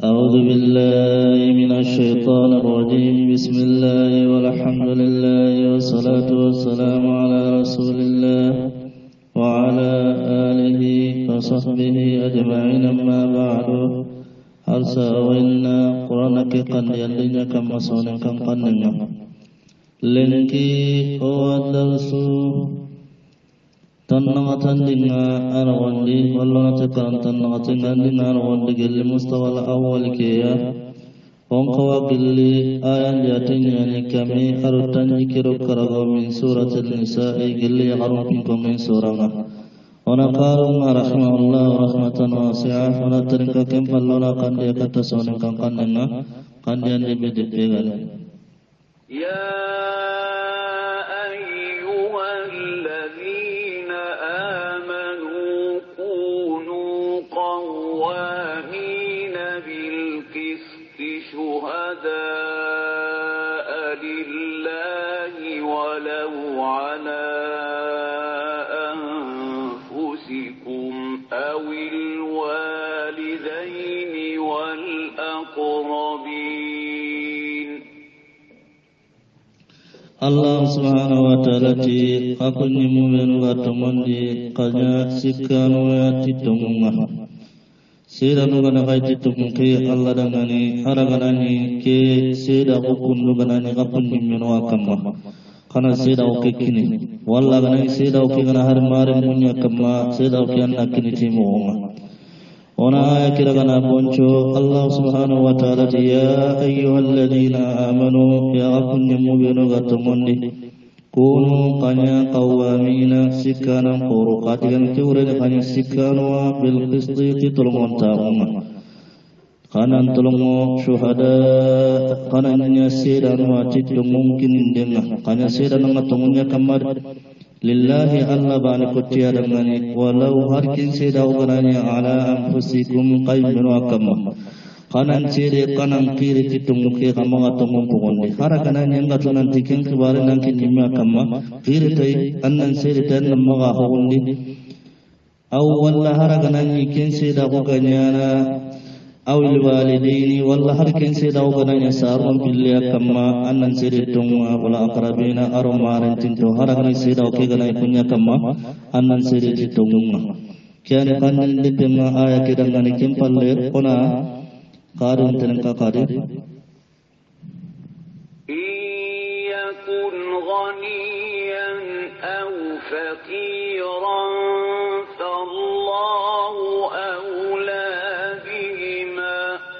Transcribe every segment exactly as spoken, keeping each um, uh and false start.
أعوذ بالله من الشيطان الرجيم. بسم الله والحمد لله والصلاة والسلام على رسول الله وعلى آله وصحبه أجمعين. أما بعد، هل سأوينا قرآنك قد يلدنا كما صنع كم قننا لنكي أو درسو تنغتن دينا أروندي والله تكرم تنغتن دينا أروندي قل مستوى الأول كيا ونقوى قل آيان جاتين يعني كمي أرتن يكرو كرغو من سورة النساء قل يغرم منكم من سورة ونقارنا رحمه الله رحمة واسعة ونترك كم فلونا قد يكتسون كم قننا قد ينبي بيغل. يا أيها الذين آمنوا كونوا قوامين بالقسط شهداء لله ولو على أنفسكم أو الوالدين والأقربين. Allah subhanahu wa ta'ala ti akunni mu'minu gatomondi kanya sikanu ya titumunga siranu gana kai titumuki Allah dangani haraganani ke sida hukundu ganani akunni mu'minu akamma kana sida ukikini walla ganani sida ukigana harimare munya kamma sida ukianna kini timunga ona aya kiragana boncho Allah subhanahu wa ta'ala ya ayyuhalladhina amanu ya akunni mu'minu gatomondi kunu qanya qawamina sikana quru qatigan tiure qanya sikana bil qisti titulungon tauma kanan tulungo syuhada kananya sedan wa titu mungkin denga kanya sedan ngatumunya kamar lillahi alla bani kutiya dangani walau harkin seda ugananya ala anfusikum qaymin wa kamma kanan sede kanan kiri titumuke kama ngatumun pugondi harakananya ngatunan tikin kibare nangkin nimya kamma kiri tay annan sede tan namaga hogundi aw walla harakananya kin seda uganyana aw alwalidaini walla harkin seda ugananya sarun billiya kamma annan sede tunga wala aqrabina arumaran tinto harakananya seda ukigana punya kamma annan sede titunga kian kanan dipema aya kidangani kimpalle ona قارن تنكا قارن إن يكن غنيا أو فقيرا فالله أولى بهما.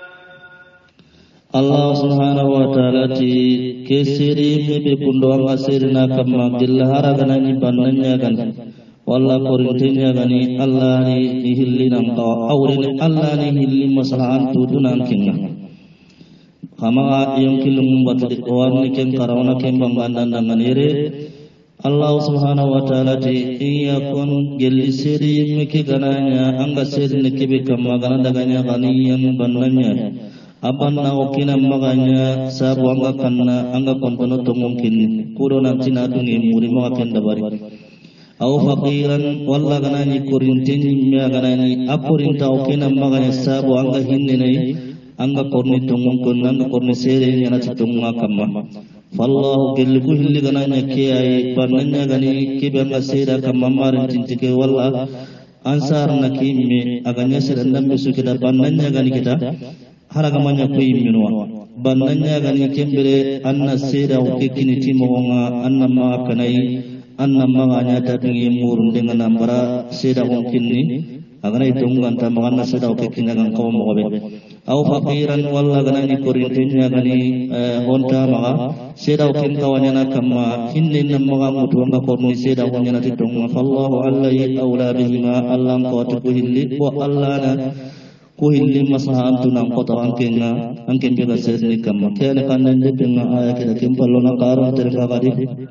الله سبحانه وتعالى كسيري ببندوان أسيرنا كما جل هرغنا نباننا كان walla korintinya gani Allah ni ihilli nang ka awrin Allah ni hilli maslahan tudunan kinga kama yung kilum batri warni ken karawna ken bangandan dangan ire Allah subhanahu wa ta'ala ti iyakun gelli siri miki gananya anga siri nikibi kama gananda ganya ganiyan bananya abanna okina maganya sabu anga kanna anga kontono to mungkin kudo nanti nadungi muri mga kendabari aw faqiran walla ganani korintin me ganani akorinta okina maganya sabu anga hinnenai anga korni tungun kun anga korni sere yana tunga kamma fallahu gelku hilli gananya kiyai bananya gani kibanga sera kamma marin tintike walla ansar nakimme aganya serandam besu kita bananya gani kita haragamanya ko imminwa bananya gani kembere anna sera okikini timonga anna ma kanai anna maganya tatungi murun dengan nambara seda mungkinni agana itungan tamagana seda okikina gan kaum mobe aw faqiran walla ganani korintinya gani honta maga seda okin kawanyana kama hinni namaga mutuanga korni seda wanyana titunga fallahu allahi awla bihima allam qatu hilli wa allana ku hilli masahan tunang kota angkenga angken bega sedni kama kene kanan de penga aya kita kimpalona karon terkagadi.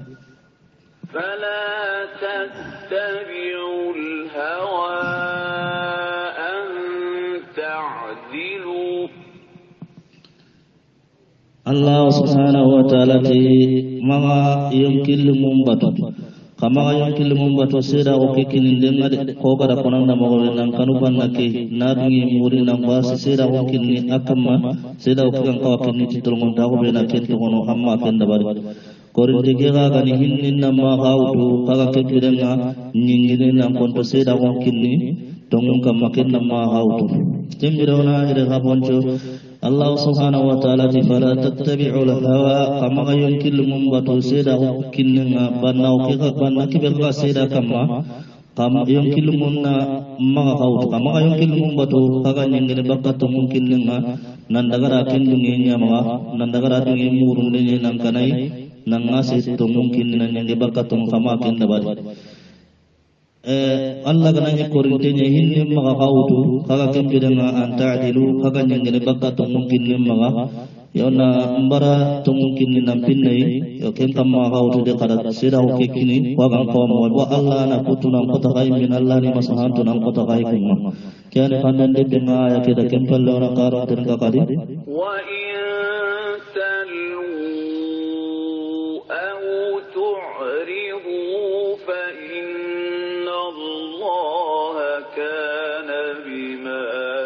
فلا تتبعوا الهوى أن تعدلوا. الله سبحانه وتعالى ما يمكن لمنبت kama ayon kilmum bato seda o kekini denga ko gara konanda mo nan kanu banna ke nadungi muri nan basi seda o kinni akamma seda o kan ko kinni titol mon dago be na kento kono amma ken dabari korin de gega gani hinnin na ma hawdu kaga kebirenga nyingine nan konto seda o kinni tongun kamma ken na ma hawdu tembirona ire habonjo Allah subhanahu wa ta'ala di fala tattabi'u al-hawa kama ayon kilmum bato seda o kinninga banna o kega banna kibelga seda kamma kama ayon kilmum na ma hawdu kama ayon kilmum bato kaga nyingine bakkato mungkin ninga nandagara kindungi nyama nandagara dungi murun lenye nan kanai nan ngase to mungkin nan nyange bakkato kama kenda bari Allah gananya korintenya hinni maga hawdu kaga kembiranga anta'dilu kaga nyangene bakka to mungkin maga yona mbara to mungkin nampinai yo ken tamma hawdu de kada sira o kekini waga ko mo wa Allah na kutuna kota kai min Allah ni masahantu nan kota kai kuma kiane pandan de benga ya keda kempal lora karo ten ka kali wa in talu aw tu'ridu fa كان بما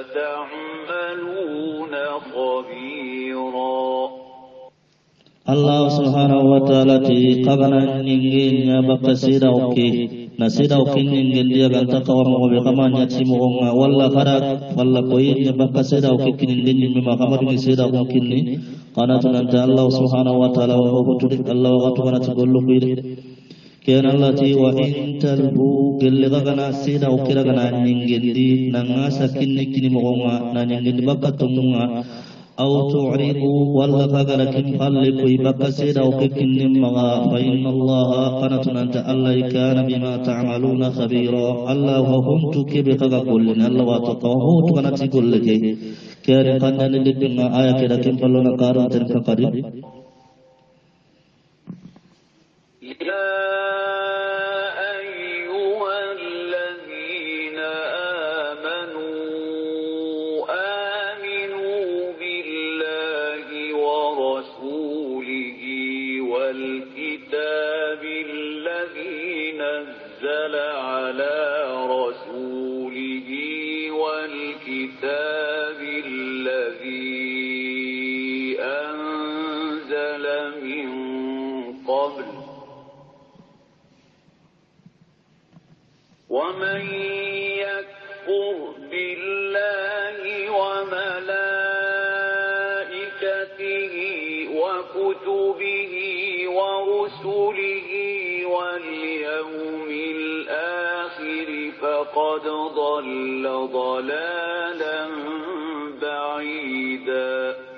تعملون خبيرا الله سبحانه وتعالى قبنا نينجين يا بكا سيدا اوكي نسيدا اوكي نينجين ديا غانتا كورن او بكما نياتي موغا ولا خرا ولا كوي يا بكا سيدا اوكي نينجين مما خبر ني سيدا اوكي ني قناتنا انت الله سبحانه وتعالى وهو تدك الله وتبارك تقول بير كان الله تي وإن تلبو قل غنا سيدا وكرا غنا نينجندي نغا سكن كني مغوما نانينجندي بكا تمغا أو تعرضوا ولا غنا كن خلق بكا سيدا وككن مغا فإن الله قناتنا أنت الله كان بما تعملون خبيرا الله وهم تكبك كلنا الله وتقوه تكنتي كل كي كان قنان لدنا آية كده كن فلونا كارون تنك قريب ومن يكفر بالله وملائكته وكتبه ورسله واليوم الآخر فقد ضل ضلالا بعيدا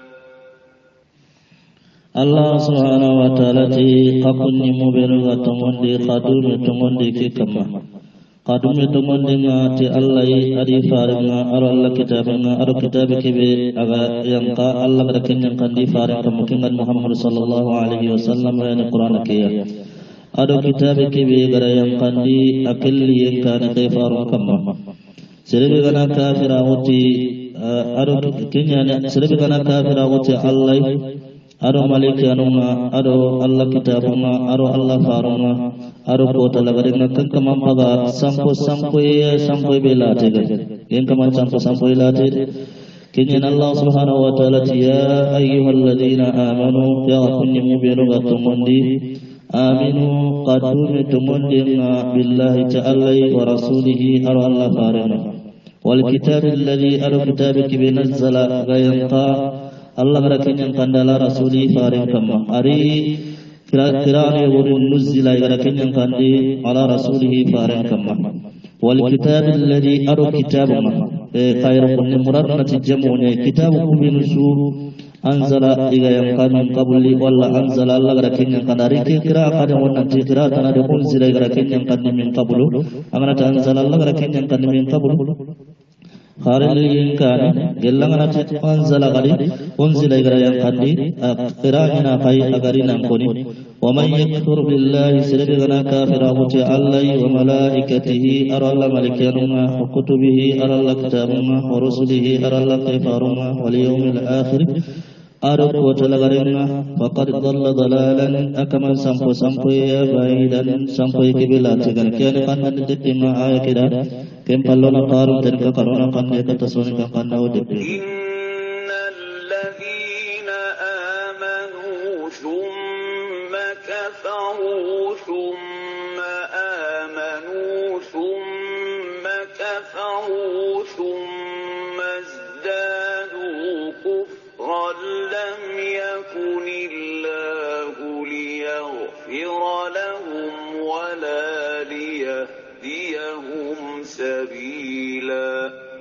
Allah subhanahu wa ta'ala ti kakunni mubirga tomondi kadumi tomondi kikama kadumi tomondi nga ti Allah adi faringa aro Allah kitabinga aro kitabi kibe aga yanka Allah kada kenyang kandi faringa mukingan Muhammad sallallahu alaihi wasallam yani Quran kiya ado kitabi kibe gara yang kandi akilli yang kana kay farun kamma serebe gana kafira uti ado kenyanya serebe gana kafira uti Allah aro maliki anunga aro Allah kitabunga aro Allah farunga aro kota lagaringa kankamam paga sampo sampo ya sampo belate ga yen kaman sampo sampo belate kinyan Allah subhanahu wa ta'ala ya ayyuhalladhina amanu ya kunni mubinu gatumondi aminu qadume tumundi billahi ta'ala wa rasulihi aro Allah farunga wal kitabil ladhi aro kitabiki binazzala gayanqa Allah barakin yang kandala rasuli faring kama ari kira-kira wurin nuzila barakin yang kandi ala rasulihi faring kama wal kitab alladhi aru kitabuma khairun min muradnati jamunya kitabukum binusu anzala iga yang kami qabli walla anzala Allah barakin yang kandari kira kada wannan kira tanah de unzila barakin yang kandi min qablu amana anzala Allah barakin yang kandi min qablu Kharil yang kan gelang anak anzala kali unzila igara yang kandi qira'ina kai agari nangkoni wa man yakfur billahi sirrigana kafirahu Allah wa malaikatihi aralla malikanuma wa kutubihi aralla kitabuma wa rusulihi aralla kaifaruma wal yawmil akhir أرك وتلغرنا فقد ضل ضلالا أكمل سمكو سمكو يا بعيدا سمكو كبلاتك كان قد ندت ما آية كده كم قلنا قارو تلك قرونا قد يكتسونك قد نودت إن الذين آمنوا ثم كفروا ثم آمنوا ثم كفروا ثم ازدادوا كفرا لم يكن الله ليغفر لهم ولا ليهديهم سبيلا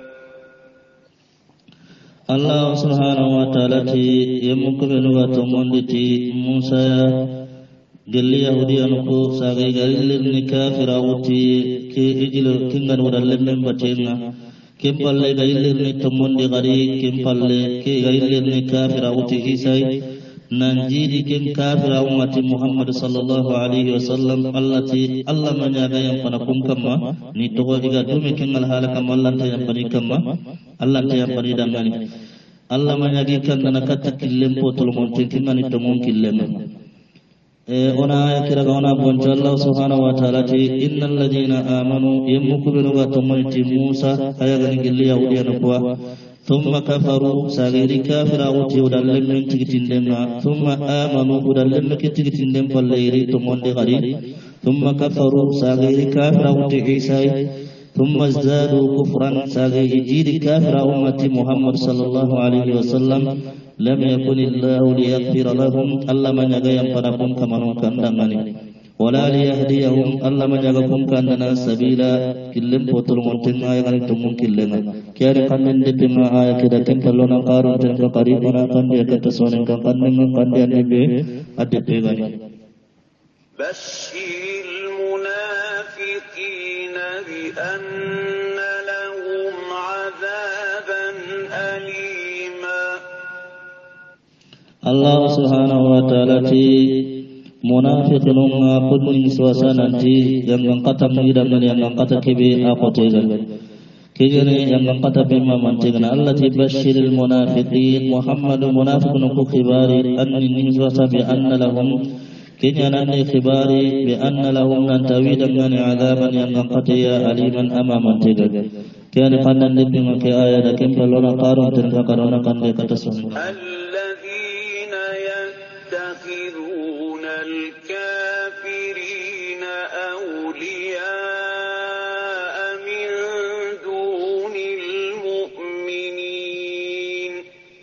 الله سبحانه وتعالى يمكن وتمندتي موسى قال يهودي أنكو ساقي قال للنكافر أوتي كي إجل كنغن ودلم من بطينا كم قال قال للنتمند غري كم قال كي قال للنكافر أوتي إيساي ننجيدي كم كافر أمة محمد صلى الله عليه وسلم التي الله من يغا ينفنكم كما نتوغا إغا دومي كن الحالة كما الله تينفني كما الله تينفني دماني الله من يغي كن نكتا كلم بوتل مونتين كما نتمون كلم ona aya kiraga ona bonjo Allah subhanahu wa ta'ala ti innal ladina amanu yamukubinu ga tumanti Musa ayaga ngilli yahudiyan kwa thumma kafaru sagiri kafira uti udallem min tigitindemna thumma amanu udallem kitigitindem palleiri tumonde gari thumma kafaru sagiri kafira uti Isa thumma zadu kufran sagiri jiri kafira ummati Muhammad sallallahu alaihi wasallam lam yakunillahu liyaghfira lahum alla man yagayam panakum kamanun kandangani wala liyahdiyahum alla man yagakum kandana sabila killim potul montin ayagan tumun killenga kyari kannen dipima aya kida kempalona qarun tan ka qaribana kan dia kata sonen kan kannen kan dia nebe adepe gani bashiril munafiqina bi anna lahum adhaban alima Allah subhanahu wa ta'ala ti munafiqun qudnin suasana ti yang angkata mengidam dan yang angkata kibi apotegan kejene yang angkata bima mantigan Allah ti basyiril munafiqin Muhammadu munafiqun ku khibari anni suasa bi anna lahum kejana ni khibari bi anna lahum lan tawidan min azaban yang angkata ya aliman amaman tigan kian kanan ni bima ke ayat kem balona qarun tan karona kan de kata sun يتخذون الكافرين أولياء من دون المؤمنين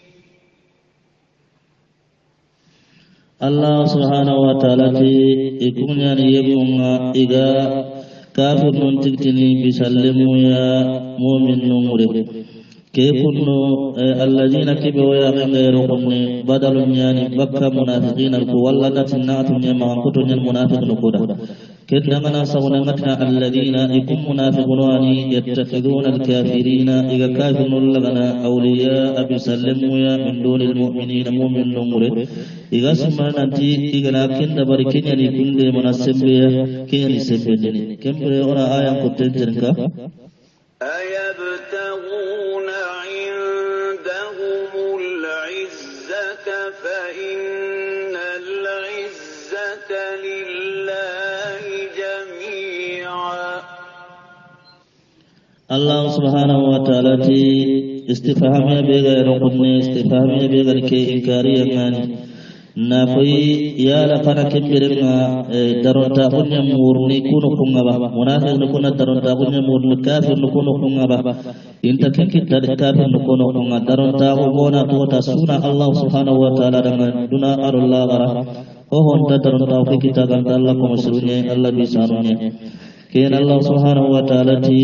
الله سبحانه وتعالى يكون يبيون إذا كافر تكتني بسلموا يا مؤمن نمره كيكونوا الذين كبوا يا غيرهم بدل يعني بكى منافقين الكوالا نتنات يما كتن المنافق نقودا كدنا سونمتنا الذين يكون منافقون يتخذون الكافرين إذا كافر لغنا أولياء بسلموا يا من دون المؤمنين مؤمن نمر إذا سمعنا نتي إذا لكن دبركين يعني كل مناسب كي يسبدني كم بريورا آية كتن تنكا أيبتغون عندهم العزة فإن العزة لله جميعا الله سبحانه وتعالى استفهام بغير قدن استفهام بغير كي إنكاري يعني نافي يا لقنا كبرنا درون تاخذ مورني كونو كونغا منافق نكون درون تاخذ مورني كافر نكون كونغا انت كنك كافر نكون كونغا درون تاخذ بونا توتا سونا الله سبحانه وتعالى دنا ار الله غرا هو انت درون تاخذ كتاب الله كم سرني الله بيسانوني كين الله سبحانه وتعالى تي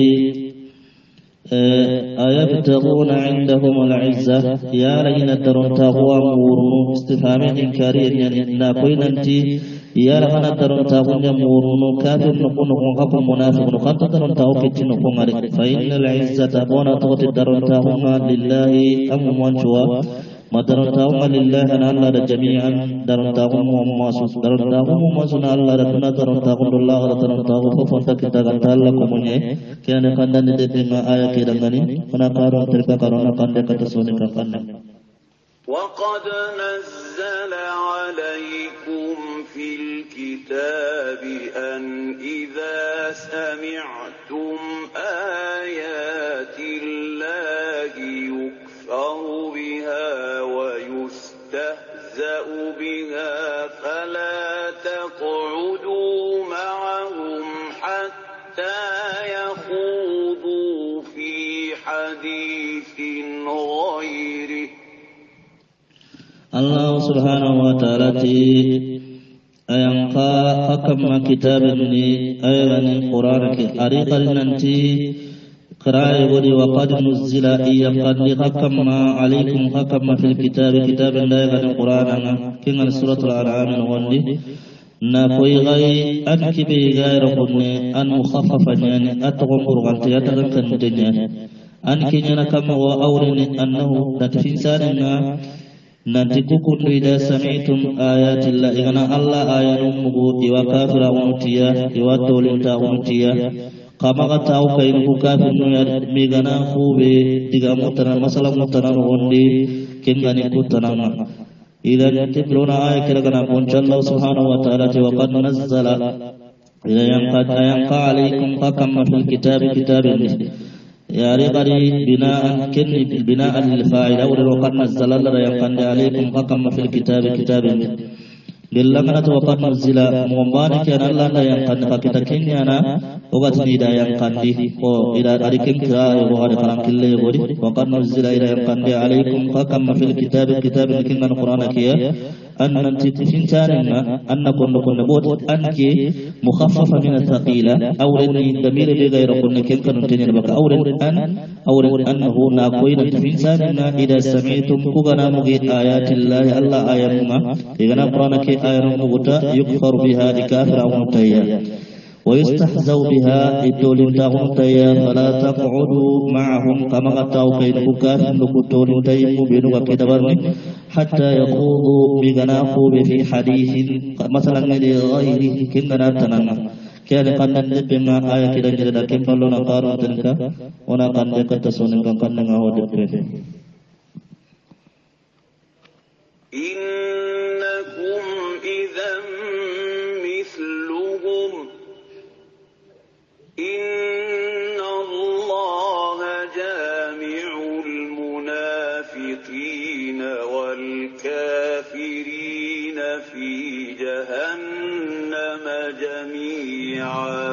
أيبتغون عندهم العزة يا لينا درون تاغوا مورنو استفهام إنكاري يعني ناقوين أنتي يا لغنا درون تاغوا مورنو كافر نكون نقاق منافق نقاط درون تاغوا كتن نكون فإن العزة بونا تغطي درون تاغوا لله أم وانشوا ما درون تاغوا لله أن الله جميعا درون تاغوا مماسو درون تاغوا مماسو أن الله رتنا درون تاغوا الله درون تاغوا ففنتا كتا غنتا لكم كان قندن دبما آية كدنغني فنا قارون تلك قارون قند كتسوني كقند وقد نزل عليكم في الكتاب أن إذا سمعتم آيات الله يكفر بها ويستهزأ بها فلا تقعدوا معهم حتى يخوضوا في حديث غيره. الله سبحانه وتعالى أينقى حكم كتاب لي أيضا قرآنك أريقا ننتي قراءة ودي وقد نزل إيام قد حكم عليكم حكم في الكتاب كتاب لا يغني قرآننا كنا سورة الأنعام نغني نقوي غي أنك بي غير قلني أن مخففا يعني أتغم قرغانتي أتغم كنتني أنك ينكم وأورني أنه نتفين ساننا نتكوكم إذا سمعتم آيات الله إغنى الله آيان مغو إوا كافر أغنطيا إوا تولنتا أغنطيا قام غتاو كينكو كافر نيار ميغنا خوبي تيغا متنا مسلا متنا نغندي كنغاني كتنا إذا تبلون آية كرغنا قنش الله سبحانه وتعالى وقد نزل إذا ينقى عليكم حكم في الكتاب كتاب يا ربري بناء كن بناء للفاعل أو وقد نزل الله ينقل عليكم حكم في الكتاب كتاب للمنة وقد نزل مبارك أن الله لا ينقل فكتكين أنا وقتني لا ينقل إلى أريكم كراء وغير كلام كله يقول وقد نزل إلى ينقل عليكم حكم في الكتاب كتاب لكن القرآن كيا أن نتفين سارنا أن نكون نكون نبوت أنك مخففة من الثقيلة أو أن ضمير بغير كن كن كنتين بك أو أن أو أنه ناقوين نتفين سارنا إذا سمعتم كغنا مغي آيات الله الله آياتنا إذا قرآن كي آيات مغتا يكفر بها لكافر أو متيا ويستحزو بها إتولين تغنطيا فلا تقعدوا معهم كما قطعوا كين كافر نكتولين تيمو بينو وكتبرني حتى يخوضوا بغناقوا في حديث مثلا لغيره كننا تننا كان قد نبما آية كده جدا كم فلونا قارون تنكا ونا قد نكت سونين قد نغاو دبه إنكم إذا مثلهم إن الله جامع المنافقين والكافرين في جهنم جميعا.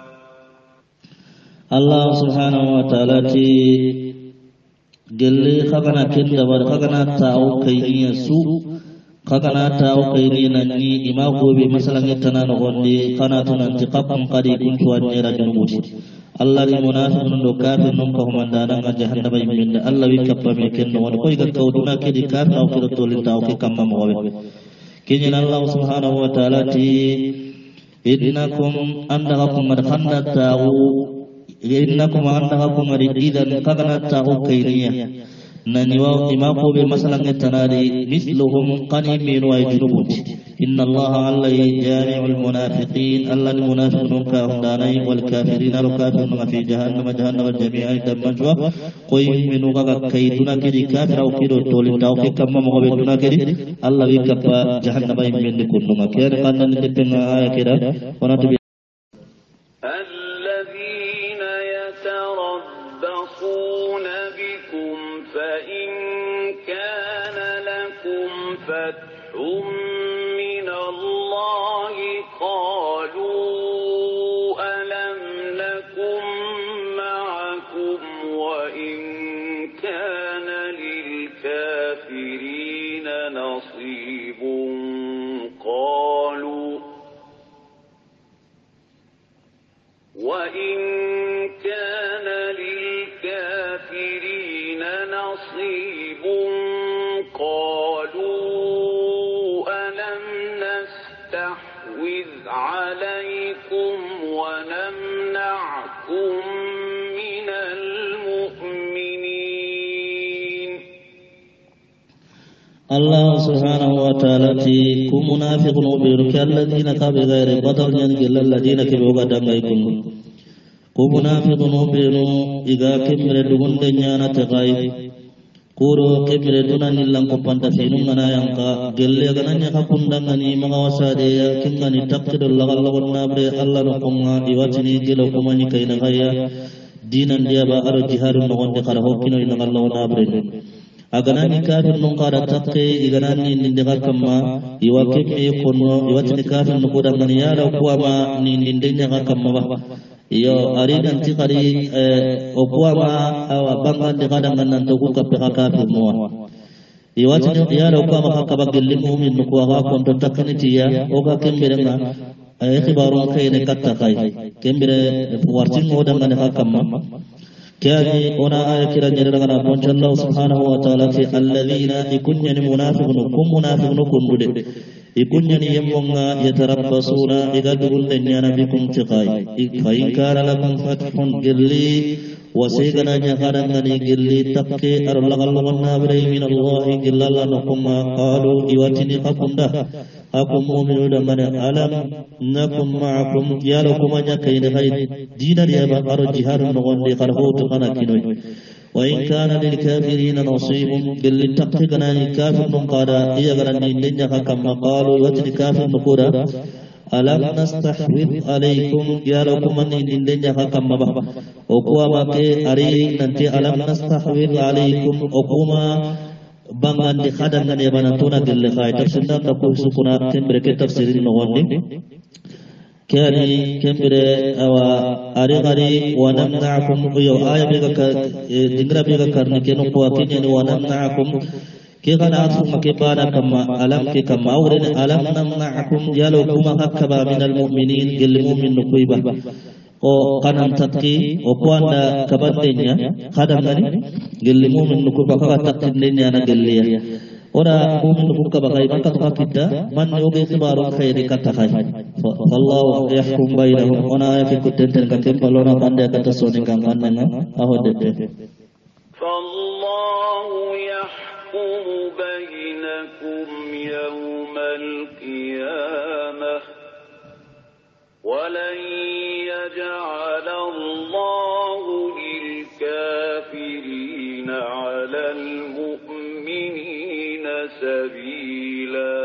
الله سبحانه وتعالى قال خغنا كندا وخغنا تاو كيني سوء خغنا تاو كيني نني إما قوبي مثلا يتنان غندي قناتنا انتقاقم قدي كنت وانيرا جنوبوتي الله المنافق نندو كافر ننكه من دانا جهنم يمين الله ويكبا ميكن ونقوي قد كودنا كدي كافر أو كدو تولي تاو كي كمم غوبي كينينا الله سبحانه وتعالى إنكم أنكم مدخلنا تاو إنكم أنكم إذا كغنا تاو كينيا ننيوا إماقو بمثلا التنادي مثلهم قنيمين ويجنبون إن الله علي جامع المنافقين الله المنافقون كهنداني والكافرين الكافرون في جهنم جهنم الجميع دمجوا قوي من وغا كيدنا كدي كافر أو كيدو تولي تاو كي كما مغبتنا كدي الله يكفى جهنم يمين كنما كيان قانا نتبنا آية كده ونتبه الذين يتربصون بكم فإن كان لكم فتح من الله قالوا ألم نكن معكم وإن كان للكافرين نصيب قالوا وإن كان للكافرين نصيب قالوا ألم نستحوذ عليكم ونمنعكم من المؤمنين. الله سبحانه وتعالى كم منافق نوبيرك الذين كبوا غير بدر ينجل الذين كبوا قدام غيكم كم منافق نوبيرو إذا كمر دون دنيانا تغاي kuro kemire tunan nilang ko panta finung ngana yang ka gelle gananya ka kundangani mga wasade ya kingani takkido lagal lagal nabre Allah no konga iwatini gelo kumani kayna kaya dinan dia ba aro jiharun no gonde kara hokkino ina lagal nabre aganani kafir nun qara takke iganani nindiga kamma iwake me konno iwatini kafir no kodangani yara kuama ni nindenya ka kamma ba iyo ari nanti kari okuama awa bangan de kadang nan to ku kape kafir mo iwatini yara okuama ka bagilli mu'min ko aga kon to takkani tiya oga kemberenga ay khibaru kayne katta kay kembere wartin mo dangane ka kamma كاني أنا آية كلا جرنا بونش الله سبحانه وتعالى في الذين يكون منافقون كم منافقون كن بدر يكون يمونا يتربصون إذا دخل الدنيا بكم تقاي فإن كان لكم فتح قلي وسيغنا نخارنا قلي تقي أرلغ الله بري من الله إلا الله نقم قالوا إواتني قبنده أكم مؤمنون من ألم نكن معكم يا لكم أن يكين غير دين ريابا أرى جهار نغن لقرهوت قناكنوي وإن كان للكافرين نصيب قل تقتقنا الكافر نقادا إيغران لنجا كما قالوا واتن كافر نقودا ألم نستحوذ عليكم يا لكم أن لنجا كما بحبا وقوى باقي أري ننتي ألم نستحوذ عليكم وقوما bangan di khadang ngane bana tuna gelle khay tafsir da ko sukuna kembre ke tafsirin no wonni kani kembre awa ari ari wa namna'akum yo aya be ka dingra be ka karne ke no ko akini ni wa namna'akum ke kana asu make bana kama alam ke kama awren alam namna'akum yalo kuma hakaba min al mu'minin gel mu'min no kuiba o kanan tatki o kuanda kabadenya khadam ngani gelli mu'min nuku baka takkindenya na gelliya ora mu'min nuku bakai maka to kita man yoge khibaru khairi kata khay wallahu yahkum bainahum ona ya fi kudden ka kempalona pande kata soni kan kanna ahodde fallahu yahkum bainakum yawmal qiyamah ولن يجعل الله للكافرين على المؤمنين سبيلا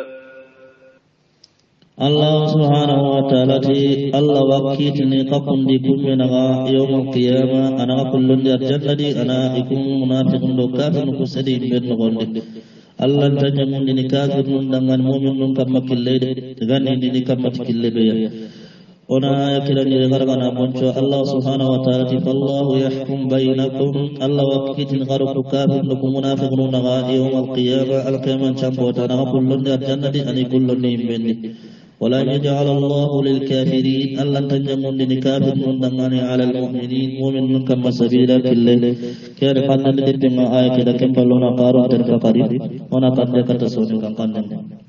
الله سبحانه وتعالى الله وكيتني قفن دي كمنا يوم القيامة أنا كل جنة أنا يكون منافق كافر كسدي بين غندي الله تجمع دي كافر dengan mu'min كما كله dengan ini كما كله بيا ona yakira ni garagana boncho Allah subhanahu wa ta'ala fallahu yahkum bainakum Allah wakitin garuku kafir lakum munafiqun naga yawm al-qiyamah al-qiyamah chambota naga kullun di jannati ani kullun ni imbendi wala yaj'al Allah lil kafirin Allah tanjamun ni kafir nundangani ala al-mu'minin mu'minun kama sabila killal kaya kanna ni dinga ayat kita kempalona qaru terfaqari ona tanda kata sonu kan kanna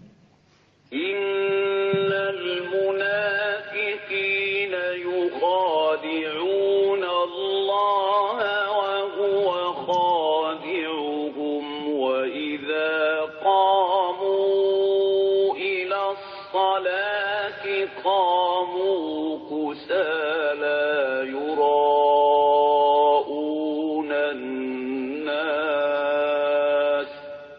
يخادعون الله وهو خادعهم وإذا قاموا إلى الصلاة قاموا كسالى يراءون الناس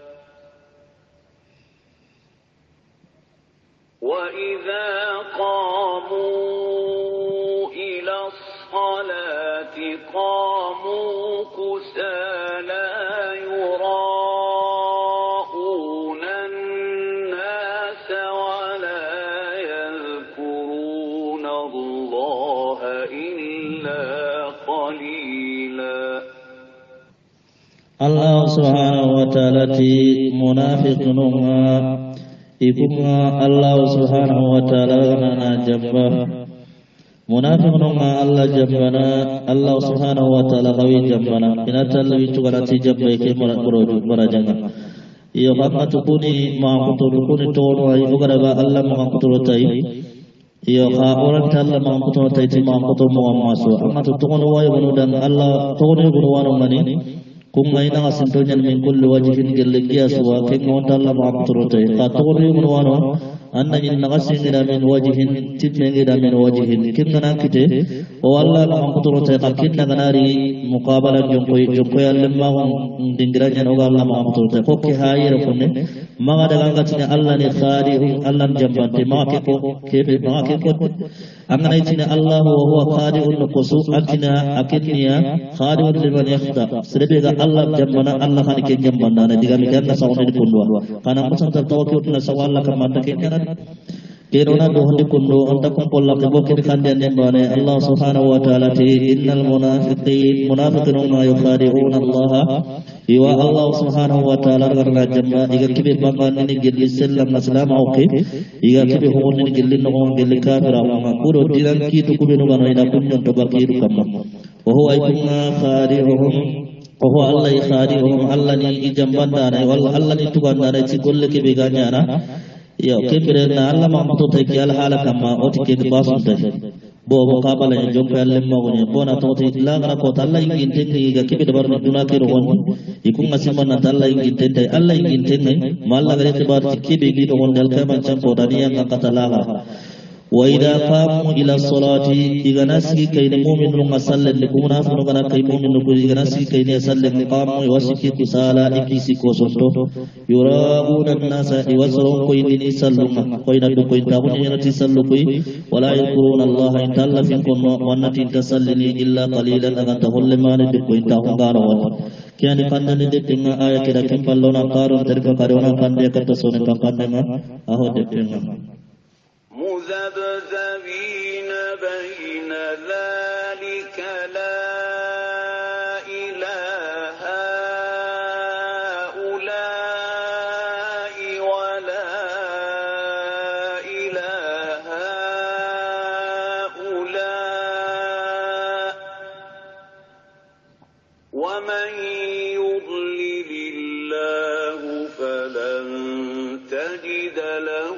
وإذا قاموا قاموا كسالى يراءون الناس ولا يذكرون الله إلا قليلا الله سبحانه وتعالى منافقون يكون الله سبحانه وتعالى لنا جبه munafiqun ma Allah jambana Allah subhanahu wa ta'ala qawi jambana ina talawi tugarati jabbe ke muradu murajanga iyo bakka tukuni ma kuntu tukuni tono ay ugara ba Allah ma kuntu tai iyo kha oran talla ma kuntu tai ti ma kuntu mo maso amma tukuni way bunudan Allah tono bunwano mani kum ayna asinto jan min kulli wajhin gelle kiyasu wa ke ngon talla ma kuntu tai ka tono bunwano anna in nagasingira min wajhin tidmengira min wajhin kinna kite o Allah ma muturo ta kinna ganari muqabala jonko jonko yalma dingira jano Allah ma muturo ta ko ke hayira kunne maga daga ngatina Allah ni khadi'u Allah jambante ma ke ko kebe ma ke ko angana itina Allah wa huwa khadi'un nuqsu akina akiniya khadi'un liman yakhda serebe ga Allah jambana Allah kan ke jambana na diga mi kanna sawne kunwa kana musan ta tawakkul na sawalla kamanta ke kana Kirona dohni kundo antakum polla ke bokir kande nembane Allah subhanahu wa ta'ala ti innal munafiqin munafiqun ma yukhadi'una Allah iwa Allah subhanahu wa ta'ala garra jamma iga kibe bangan ni gilli sallam naslam auke iga kibe hon ni gilli no gilli kafira ma kuro diran ki to kubenu bano ina kunyon to barkiru kamma wa huwa ikunna khadi'uhum wa huwa Allah khadi'uhum Allah ni ijambanda na walla Allah ni tuganda na ci golle kibe ganyana yo kebere na Allah ma to te ki al hala kama o ti ke basu te bo bo kabala ni jom pelle ma woni bona to ti la gara ko Allah ingin te ni ga kebe dabar duna ke ron iku ngasiman na Allah ingin te te Allah ingin te ni malla gare te bar ki be gi do won dal ka man cham ko dani yang kata la wa idha qamu ila salati iganasi kayne mu'min lu masallan li munafiqun kana kay mu'min lu iganasi kayne sallan qamu wasiki kusala ikisi ko sonto yurauna an-nasa iwasru ko ini salluma ko ina do ko inta ko ina ti sallu ko wala yaquluna Allah in talla fi kun wanati tasallini illa qalilan aga tahullimani ko inta ko ngaro kiani kandani de tinga aya kira kempallona qaru terka karona kande katta sonen kan kandanga aho de tinga مذبذبين بين ذلك لا إلى هؤلاء ولا إلى هؤلاء ومن يضلل الله فلن تجد له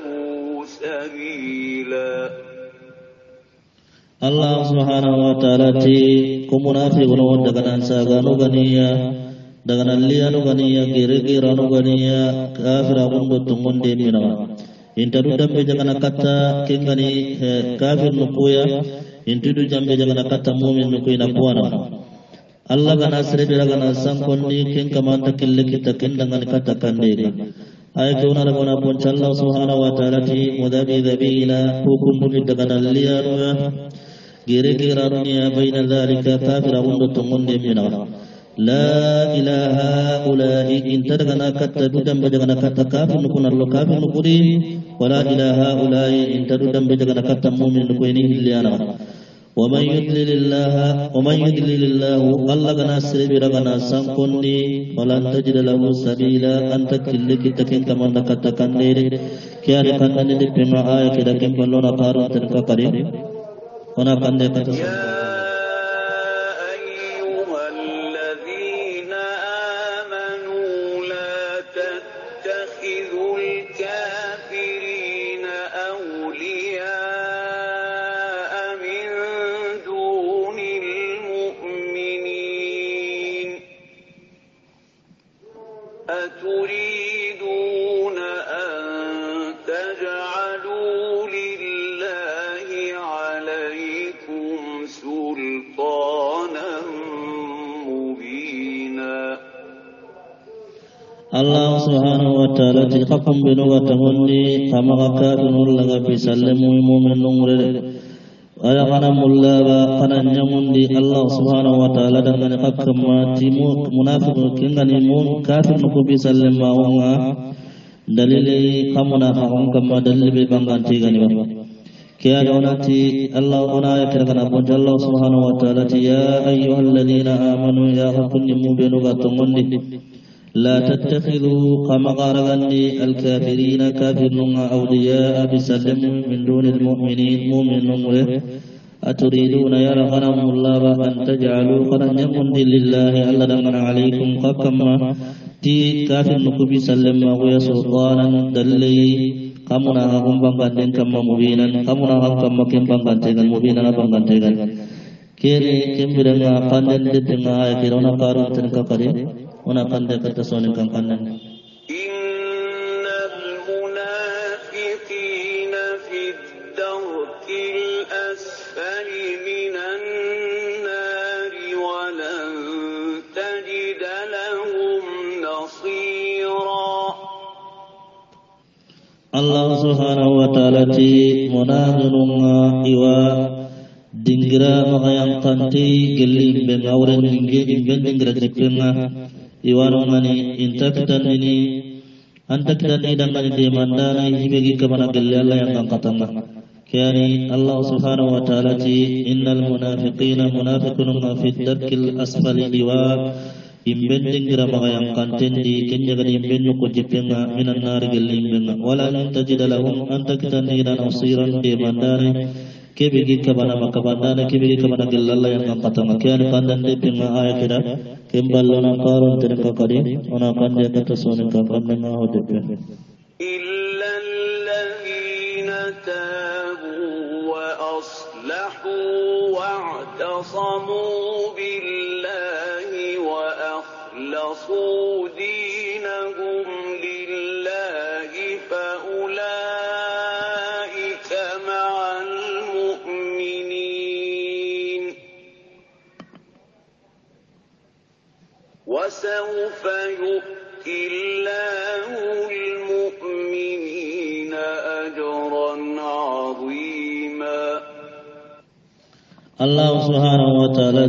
Allah subhanahu wa ta'ala ti kumunafiqun daga nan saganu ganiya daga nan liyanu ganiya gira-gira nu ganiya kafira kundu tungun de minawa inta du dambe jaga nakata kengani kafir nukuya inta du jambe jaga nakata mu'min nukuya nakuana Allah gana sirbi daga nan sangkonni ken kamanta kille kita kendangan kata kandega ay kuna ragona pon Allah subhanahu wa ta'ala ti mudabidabina hukum bumi daga nan liyanu gira-gira dunia baina dhalika kafira undu tungunde mina la ilaha ulahi intadagana katta dudam bajagana katta kafir nukun arlo kafir nukuri wala ilaha ulahi intadudam bajagana katta mu'min nukuini hilliyana wa man yudlilillaha wa man yudlilillahu Allah gana sirbi ragana sangkonni wala tajida lahu sabila anta killiki takin kamanda katta kandere kiari kandane de pema aya kidakin ballona qaru terka kare ona kande kata ya ayyuhalladzina amanu la tattakhidhul kafirina awliya'a min dunil mu'minin aturiduna an taj'alu lillahi Allah subhanahu wa ta'ala ti qakum binu wa tamunni kama kafirun laga fi sallamu mu'minun murade aya kana mullaba kana nyamundi Allah subhanahu wa ta'ala dengan qakum ti munafiqun kingani mum kafir nuku bi sallama wa dalili kamuna hakum kama dalili banganti gani wa kiya donati Allah ona ya kana bon Allah subhanahu wa ta'ala ya ayyuhalladhina amanu ya qakum mu'minu wa tamunni لا تتخذوا كما غارغني الكافرين كافرون أولياء بسلم من دون المؤمنين مؤمنون أتريدون يا غنم الله أن تجعلوا قرن لله ألا دمنا عليكم قكما تي كافر نكبي سلم ويا سلطانا دلي كمنا هم بانغان كما مبينا كمنا هم كما كم بانغان مبينا بانغان كيري كمبرنا قندن دتنا كيرونا قارون تنكقري ona kande kata sonin kan kanan innal munafiqin Allah subhanahu wa ta'ala ti munazununga iwa dingira makayang kanti gelli imbe ngawre ninge imbe dingira jipenga iwa nungani intakitan ini antakitan ini dan mani demandana hibegi kamana gelli Allah yang angkatanga kiani Allah subhanahu wa ta'ala ti innal munafiqina munafiqununga fi darkil asfali iwa imben dingira makayang kanten di kenya gani imben nuko jipenga minan nari gelli imbenga wala tajida lahum antakitan ini dan usiran demandana kebegi kabana makabandana kebegi kabana gellalla yang angkatanga kiani kandan de pinga aya kira kemballona qaron tenka kadi ona kande kata sone ka kanna hodepe illa alladhina tabu wa aslahu wa'tasamu billahi wa akhlasu dinahum lillahi fa وسوف يؤتي الله المؤمنين أجرا عظيما الله سبحانه وتعالى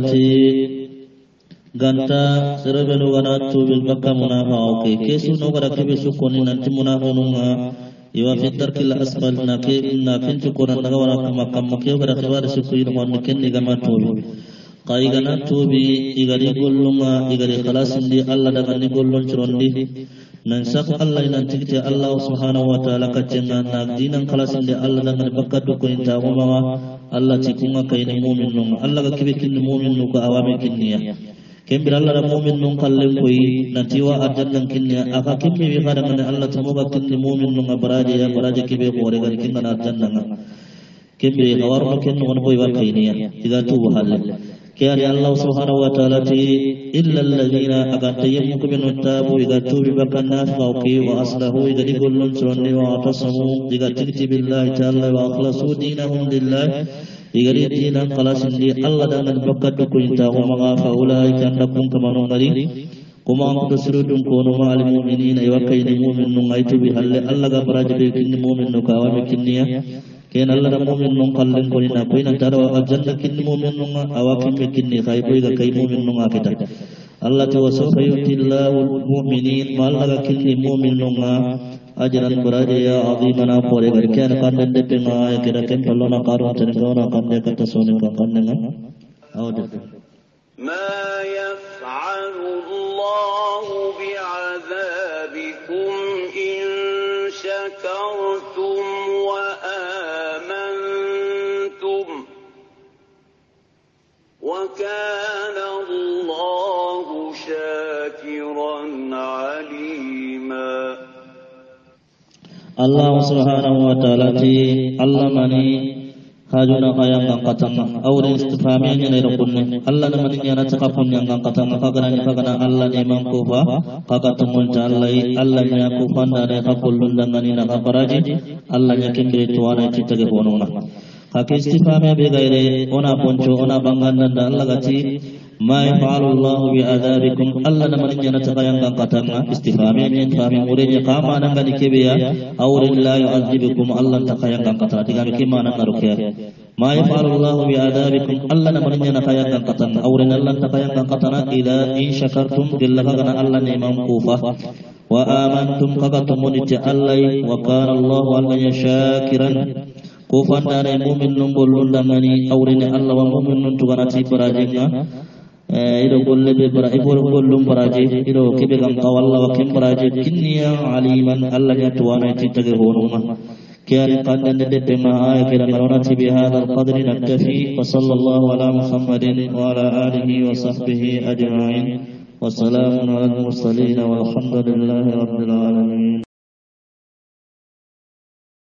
ganta serebenu ganatu bil bakka munafa oke kesu no gara kebe sukoni nanti munafa nunga iwa fitar kila asfal na ke na pintu koran daga wala kama kama ke gara khabar sukui no on kenni gama tobi kai gana tobi igari gollunga igari khalasindi Allah daga ni gollon churondi nan sak Allah nan tikte Allah subhanahu wa ta'ala kacenga na dinan khalasindi Allah daga bakka do ko inta goma Allah tikunga kayni mu'min nunga Allah ga kebe kinni mu'min nuko awame kinniya kembira Allah mu'min nun kallen koyi natiwa ajannan kinniya aka kimmi wi kada ngane Allah tamoga kinni mu'min nun baraje ya baraje kibe gore gar kinna ajannan kembira gawarno ken non boy wa kayniya diga tu halle kiyani Allah subhanahu wa ta'ala ti illa alladhina agatayyum kubin tabu diga tu bi bakanna fawqi wa aslahu diga digollon chonni wa atasamu diga tikti billahi ta'ala wa akhlasu dinahum lillahi igari dinan qalasindi Allah dan bakkat ko inta wa maga faulai kan dakum kamano ngari kuma am ko surudum ko no mal mu'minina wa kayni mu'minun aitu bi halle Allah ga baraje be kinni mu'minun ka wa kinniya ken Allah da mu'minun qallen ko ina ko ina taro ajanna kinni mu'minun awakim be kinni khaybo ga kay mu'minun akita Allah ta wasawfa yutillahu almu'minin mal ga kinni mu'minun ajaran baraje ya azimana pore gar ken kan de penga ya kira ken tolona karo tan gona kan de kata sone ko kan nga awde ma yaf'alu Allah bi'adhabikum in shakartum wa amantum wa kana Allah shakiran alima Allah subhanahu wa ta'ala ti Allah mani hajuna kayang angkatanga awre istifhamenya ne rukunne Allah na mani yana takapun yang angkatanga kagana ni kagana Allah ni mangkufa kagatumul ta'ala Allah nya kufanda ne kakullun dangani na kabaraji Allah nya kimbe tuwana titage bonona kaki istifhamnya be gaire ona poncho ona bangandan da Allah gati ma yaf'alu Allah bi adzabikum Allah na mani yana takayang angkatanga istifhamnya ni fahmi urenya kama nangani kebeya awre la yu'adzibukum Allah takayang angkatanga diga kimana narukia ma yaf'alu Allah bi adzabikum Allah na mani yana takayang angkatanga awre Allah takayang angkatanga ila in shakartum billahi kana Allah ni mamkufa wa amantum kagatumuni ta Allah wa kana Allah Allah shakiran kufan dare mu'min nungol lundangani awrene Allah wa mu'min nun tuganati barajinga ido golle be bara ibor gollum baraje ido kebe gam tawalla wa kim baraje kinniya aliman Allah ya tuwana titage honuma kiyari qandan de tema ay kira marona tibi hada alqadri naktafi wa sallallahu ala muhammadin wa ala alihi wa sahbihi ajma'in wa salamun ala al mursalin walhamdulillahi rabbil alamin